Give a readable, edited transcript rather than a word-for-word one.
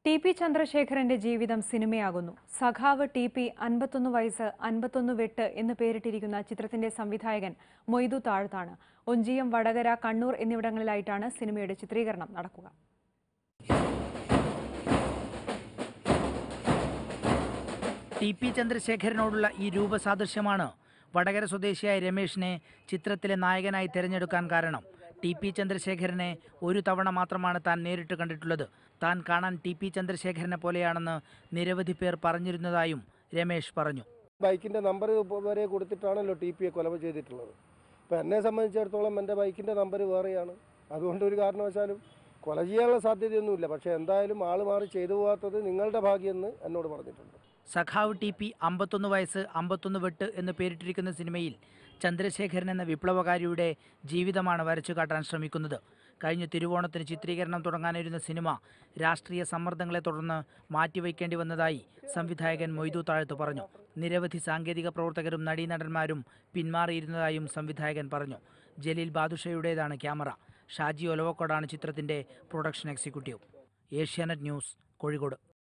TP. ചന്ദ്രശേഖരന്റെ ജീവിതം സിനിമയാകുന്നു. സഖാവ് ടി.പി. 51 വയസ്സ് 51 വെട്ട് എന്ന് പേരിട്ടിരിക്കുന്ന ചിത്രത്തിന്റെ സംവിധായകൻ മൊയ്തു താഴത്താണ്. ഒഞ്ചിയം, വടകര, കണ്ണൂർ എന്നിവിടങ്ങളിലായിട്ടാണ് സിനിമയുടെ ചിത്രീകരണം നടക്കുക. ടി.പി. ചന്ദ്രശേഖരനോടുള്ള ഈ രൂപസാദൃശ്യമാണ് വടകര സ്വദേശിയായ രമേഷിനെ ചിത്രത്തിലെ നായകനായി തിരഞ്ഞെടുക്കാൻ കാരണം. ടി.പി. ചന്ദ്രശേഖരനെ ഒരു തവണ മാത്രമാണ് താൻ നേരിട്ട് കണ്ടിട്ടുള്ളത്. താൻ കാണാൻ ടി.പി. ചന്ദ്രശേഖരനെ പോലെയാണെന്ന് നിരവധി പേർ പറഞ്ഞിരുന്നതായും രമേഷ് പറഞ്ഞു. ബൈക്കിൻ്റെ നമ്പർ വരെ കൊടുത്തിട്ടാണല്ലോ ടി.പിയെ കൊല ചെയ്തിട്ടുള്ളത്. ഇപ്പോൾ എന്നെ സംബന്ധിച്ചിടത്തോളം എൻ്റെ ബൈക്കിൻ്റെ നമ്പർ വേറെയാണ്. അതുകൊണ്ട് ഒരു കാരണവശാലും കൊല ചെയ്യാനുള്ള സാധ്യതയൊന്നുമില്ല. പക്ഷേ എന്തായാലും ആൾ മാറി ചെയ്തു പോകാത്തത് നിങ്ങളുടെ ഭാഗ്യമെന്ന് എന്നോട് പറഞ്ഞിട്ടുണ്ട്. സഖാവ് ടി.പി. 51 വയസ്സ് 51 വെട്ട് എന്ന് പേരിട്ടിരിക്കുന്ന സിനിമയിൽ ചന്ദ്രശേഖരൻ എന്ന വിപ്ലവകാരിയുടെ ജീവിതമാണ് വരച്ചു കാട്ടാൻ ശ്രമിക്കുന്നത്. കഴിഞ്ഞ തിരുവോണത്തിന് ചിത്രീകരണം തുടങ്ങാനിരുന്ന സിനിമ രാഷ്ട്രീയ സമ്മർദ്ദങ്ങളെ തുടർന്ന് മാറ്റിവയ്ക്കേണ്ടി വന്നതായി സംവിധായകൻ മൊയ്തു താഴത്ത് പറഞ്ഞു. നിരവധി സാങ്കേതിക പ്രവർത്തകരും നടീനടന്മാരും പിന്മാറിയിരുന്നതായും സംവിധായകൻ പറഞ്ഞു. ജലീൽ ബാദുഷയുടേതാണ് ക്യാമറ. ഷാജി ഒലവക്കോടാണ് ചിത്രത്തിന്റെ production executive. Asianet News, Kozhikode.